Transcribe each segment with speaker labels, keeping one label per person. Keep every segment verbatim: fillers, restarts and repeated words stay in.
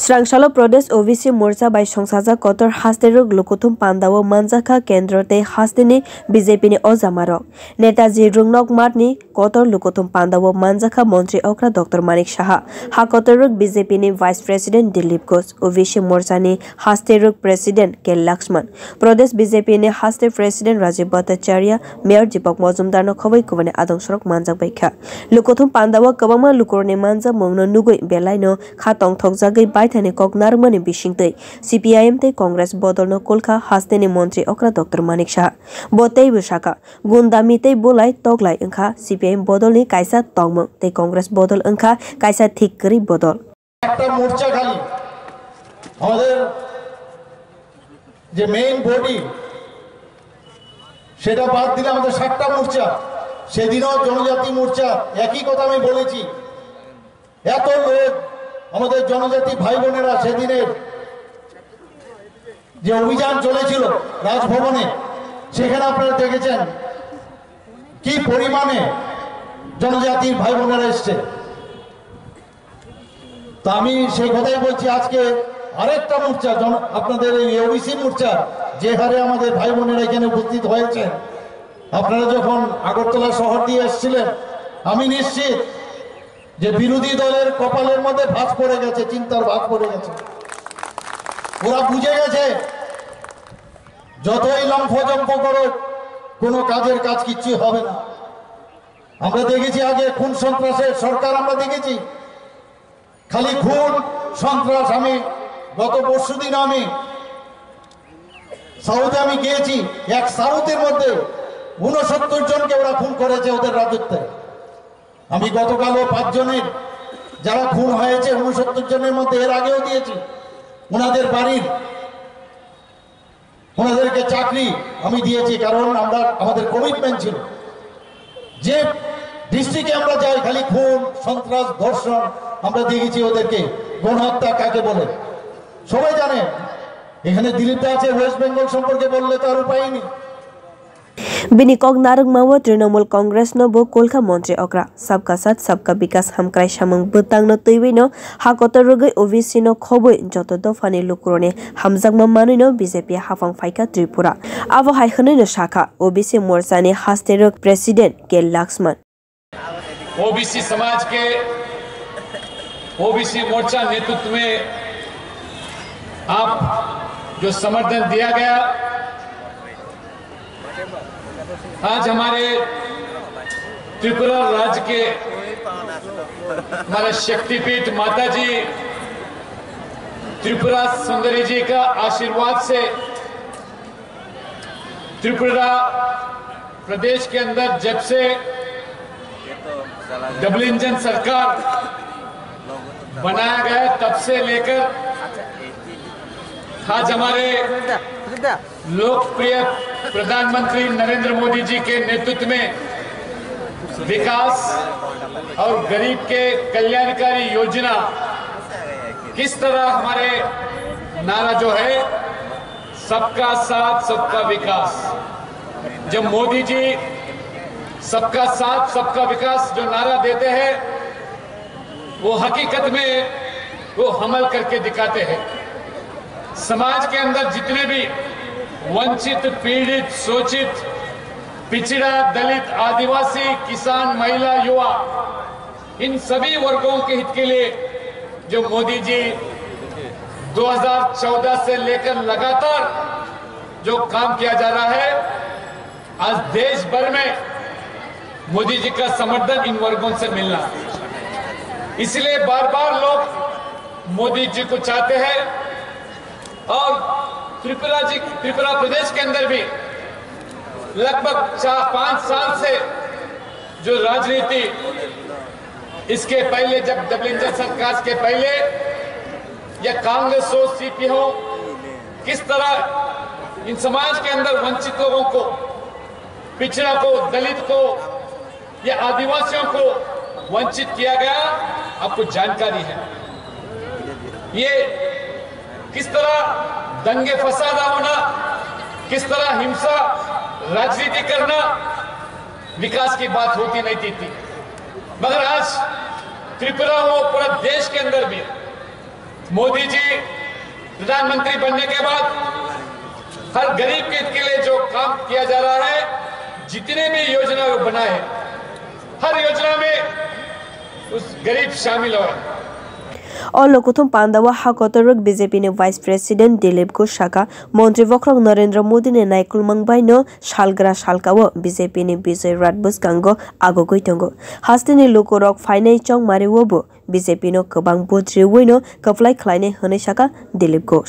Speaker 1: Srangsalo Pradesh O B C Morcha by Songsaja Kotor Hasteruk Lukutum Pandawo Manjaka Kendrote Hastini B J P ni Ozamarok Netaji Rungnok Matni Kotor Lukutum Pandawo Manjaka Montri Okra Doctor Manik Shaha Hakotoruk B J P ni Vice President Dilip Ghosh O B C Morcha ni Hasteruk President K Lakshman Pradesh B J P ni Haster President Rajiv Bhattacharya Mayor Deepak Majumdar no Khawai Kubane Adong Sorok Manjak Baikha Lukutum Pandawo Kabama Lukurne Manja Mongno Nugoi Belaino Khatong Thokjagai Baithani Koknarmani Bishingtei C P I M te Congress Bodolno Kolkha Hasteni Montri Okra Doctor Manik Shah Botei Bushaka Gundami te Bolai Toglai Engkha C P I M Bodolni Kaisa Tongmong te Congress Bodol Engkha Kaisa Thikkari Bodol
Speaker 2: একটা মোর্চা খালি আমাদের যে main body সেটা বাদ দিলে আমাদের সাতটা মোর্চা সেদিনও জনজাতি মোর্চা একই কথা আমি বলেছি এত লোক আমাদের জনজাতি ভাই বোনেরা সেদিনের যে অভিযান চলেছিল রাজভবনে সেখানে আপনারা দেখেছেন কি পরিমাণে জনজাতির ভাই বোনেরা এসেছে তো আমি সেই কথাই বলছি আজকে আরেকটা মোর্চা আপনাদের এই ওবিসি মোর্চা যে হারে আমাদের ভাই বোনেরা এখানে উপস্থিত হয়েছে আপনারা যখন আগরতলা শহর দিয়ে এসেছিলেন আমি নিশ্চিত যে বিরোধী দলের কপালের মধ্যে ভাঁজ পড়ে গেছে চিন্তার ভাঁজ পড়ে গেছে ওরা বুঝে গেছে যতই লম্ফজম্প করো কোনো কাজের কাজ কিচ্ছু হবে না আমরা দেখেছি আগে খুন সন্ত্রাসের সরকার আমরা দেখেছি খালি খুন সন্ত্রাস আমি গত পরশুদিন আমি সাউথে আমি গিয়েছি এক সাউথের মধ্যে ঊনসত্তর জনকে ওরা খুন করেছে ওদের রাজত্বে আমি গতকালও পাঁচ জনের যারা খুন হয়েছে ঊনসত্তর জনের মধ্যে এর আগেও দিয়েছি ওনাদের বাড়ির ওনাদেরকে চাকরি আমি দিয়েছি কারণ আমরা আমাদের কমিটমেন্ট ছিল যে ডিস্ট্রিক্টে আমরা যাই খালি খুন সন্ত্রাস ধর্ষণ আমরা দেখেছি ওদেরকে গণহত্যা কাকে বলে সবাই জানে এখানে দিল্লিতে আছে ওয়েস্ট বেঙ্গল সম্পর্কে বললে তার উপায় নেই
Speaker 1: Bini Kognarung Mawa Trinamool Congress no bo Kolkha Montri Okra Sabka Sat Sabka Bikas Hamkrai Samang Butang no Tuiwi no Hakotor Rugai O B C no Khoboi Joto Dofani Lukurone Hamjagma Manu no B J P Hafang Faika Tripura Avo Haikhani no Shakha O B C Morcha ni Hasteruk President K Lakshman
Speaker 3: O B C समाज के O B C मोर्चा नेतृत्व में आप जो समर्थन दिया गया आज हमारे त्रिपुरा राज्य के हमारे शक्तिपीठ माता जी त्रिपुरा सुंदरी जी का आशीर्वाद से त्रिपुरा प्रदेश के अंदर जब से डबल इंजन सरकार बनाया गया तब से लेकर आज हमारे लोकप्रिय प्रधानमंत्री नरेंद्र मोदी जी के नेतृत्व में विकास और गरीब के कल्याणकारी योजना किस तरह हमारे नारा जो है सबका साथ सबका विकास जब मोदी जी सबका साथ सबका विकास जो नारा देते हैं वो हकीकत में वो हमल करके दिखाते हैं समाज के अंदर जितने भी वंचित पीड़ित शोषित पिछड़ा दलित आदिवासी किसान महिला युवा इन सभी वर्गों के हित के लिए जो मोदी जी दो हज़ार चौदह से लेकर लगातार जो काम किया जा रहा है आज देश भर में मोदी जी का समर्थन इन वर्गों से मिलना इसलिए बार बार लोग मोदी जी को चाहते हैं और त्रिपुरा जी त्रिपुरा प्रदेश के अंदर भी लगभग चार पांच साल से जो राजनीति इसके पहले जब डबल इंजन सरकार के पहले या कांग्रेस हो सीपी हो किस तरह इन समाज के अंदर वंचित लोगों को पिछड़ा को दलित को या आदिवासियों को वंचित किया गया आपको जानकारी है ये किस तरह दंगे फसाद होना किस तरह हिंसा राजनीति करना विकास की बात होती नहीं थी मगर आज त्रिपुरा हो पूरा देश के अंदर भी मोदी जी प्रधानमंत्री बनने के बाद हर गरीब के हित के लिए जो काम किया जा रहा है, जितने भी योजना बनाए, हर योजना में उस गरीब शामिल हो।
Speaker 1: Olokuthum Pandawa Hakotoruk बीजेपी ने वाइस प्रेसिडेंट दिलीप घोष शाखा मंत्री वक्रंग नरेंद्र मोदी ने नाइकुल मंगबाइनो शालग्रा शालकाओ बीजेपी ने विजय रातबुस गांगो आगो गइतंगो हास्तिनि लोकोरक फाइनाइ चंग मारिवोबो बीजेपी नो गोबां बुद्रिवैनो कफ्लाय खलायने होने शाखा दिलीप घोष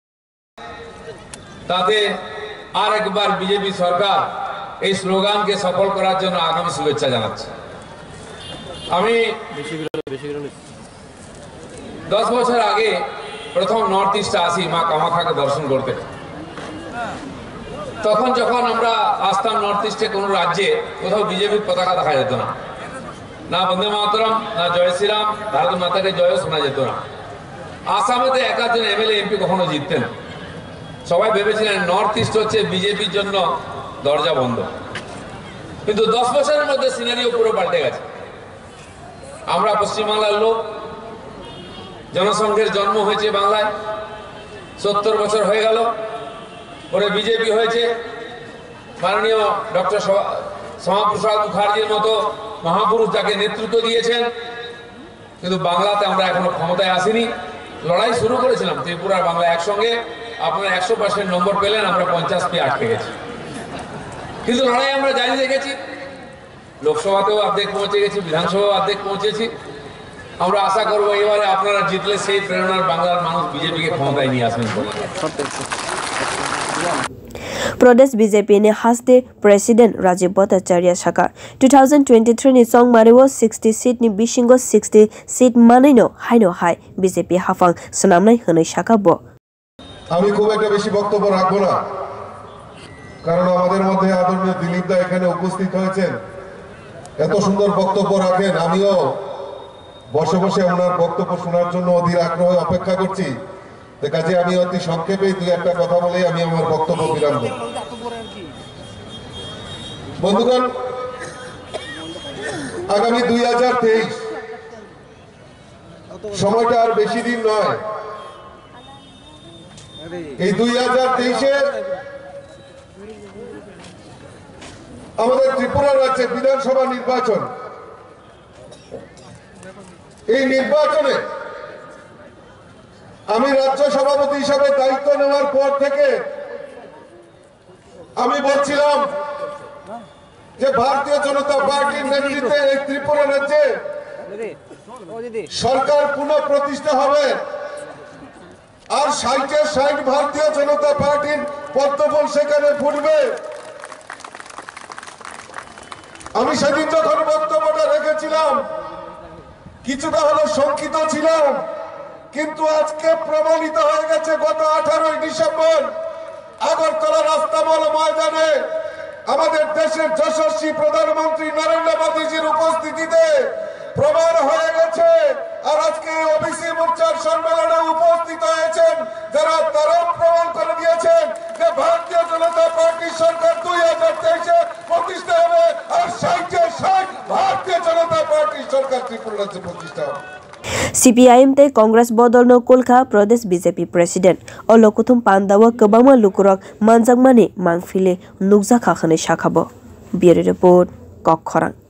Speaker 4: তাতে আর একবার বিজেপি সরকার এই স্লোগানকে সফল করার জন্য আগামী শুভেচ্ছা জানাচ্ছি। আমি দশ বছর আগে প্রথম নর্থ ইস্টে আসি মা কামাখ্যাকে দর্শন করতে। তখন যখন আমরা আসতাম নর্থ ইস্টে কোনো রাজ্যে কোথাও বিজেপির পতাকা দেখা যেত না, না বন্দে মাতরম, না জয় শ্রীরাম, ভারত মাতাকে জয় শোনা যেত না। আসামেতে এক একজন এমএলএ এমপি কখনো জিততেন। সবাই ভেবেছিলেন নর্থ ইস্ট হচ্ছে বিজেপির জন্য দরজা বন্ধ, কিন্তু দশ বছরের মধ্যে সিনারিও পুরো পাল্টে গেছে। আমরা পশ্চিমবাংলার লোক, জনসংঘের জন্ম হয়েছে বাংলায়, সত্তর বছর হয়ে গেল, পরে বিজেপি হয়েছে। মাননীয় ডক্টর শ্যামাপ্রসাদ মুখার্জির মতো মহাপুরুষ যাকে নেতৃত্ব দিয়েছেন, কিন্তু বাংলাতে আমরা এখনো ক্ষমতায় আসিনি। লড়াই শুরু করেছিলাম ত্রিপুরার বাংলা একসঙ্গে, আপনারা একশো পার্সেন্ট নম্বর পেলেন, আমরা পঞ্চাশ পেয়ে আটকে গেছি, কিন্তু লড়াই আমরা জারি রেখেছি। লোকসভাতেও অর্ধেক পৌঁছে গেছি, বিধানসভাও অর্ধেক পৌঁছেছি। আমরা আশা করবো এবারে আপনারা জিতলে সেই প্রেরণার বাংলার মানুষ বিজেপিকে ক্ষমতায় নিয়ে আসবেন।
Speaker 1: प्रदेश बीजेपी ने हास्ते प्रेसिडेंट राजीव भट्टाचार्य शाखा टू थाउजेंड ट्वेंटी थ्री नि सॉन्ग मारिवो सिक्सटी सीट नि बिशिंगो सिक्सटी सीट मानैनो हाइनो हाई बीजेपी हाफां सनामनाय होनाय शाखा बो
Speaker 5: আমি খুব একটা বেশি বক্তব্য রাখবো না, কারণ আমাদের মধ্যে আদরণীয় দিলীপ দা এখানে উপস্থিত হয়েছেন, এত সুন্দর বক্তব্য রাখেন। আমিও বসে বসে ওনার বক্তব্য শোনার জন্য অধীর আগ্রহে অপেক্ষা করছি। কাজে আমি অতি সংক্ষেপে দুই একটা কথা বলে আমি আমার বক্তব্য বিরাম দেব। বন্ধুগণ, আগামী দুই হাজার তেইশ সময়টা আর বেশি দিন নয়। এই দুই হাজার তেইশে আমাদের ত্রিপুরা রাজ্যে বিধানসভা নির্বাচন। এই নির্বাচনে আমি রাজ্য সভাপতি হিসাবে দায়িত্ব নেওয়ার পর থেকে আমি বলছিলাম যে ভারতীয় জনতা পার্টির নেতৃত্বে এই ত্রিপুরা রাজ্যে সরকার পুনঃ প্রতিষ্ঠা হবে, আর ষাটে ষাট ভারতীয় জনতা পার্টির পদ্মফুল সেখানে ফুটবে। আমি সেদিন যখন বক্তব্যটা রেখেছিলাম কিছুটা হলো শঙ্কিত ছিলাম, কিন্তু আজকে প্রমাণিত হয়ে গেছে গত আঠারোই ডিসেম্বর আগরতলা রাস্তামল ময়দানে আমাদের দেশের যশস্বী প্রধানমন্ত্রী নরেন্দ্র মোদীজির উপস্থিতিতে প্রমাণ হয়ে গেছে। আর আজকে ওবিসি মোর্চার সম্মেলনে উপস্থিত হয়েছেন যারা, তারাও প্রমাণ করে দিয়েছেন যে ভারতীয় জনতা পার্টির সরকার দুই হাজার তেইশে প্রতিষ্ঠা হবে, আর ষাটে ষাট ভারতীয় জনতা পার্টির সরকার ত্রিপুরা রাজ্যে প্রতিষ্ঠা হবে।
Speaker 1: सीपीआईएम ते कांग्रेस बदल नो कोलखा प्रदेश बीजेपी प्रेसिडेंट ओलोकुथुम पांदावा गोबांमा लुकुरक मानजाकमानि मांगफिले नुकजाखा खने शाखाबो। ब्यूरो रिपोर्ट कक खरां।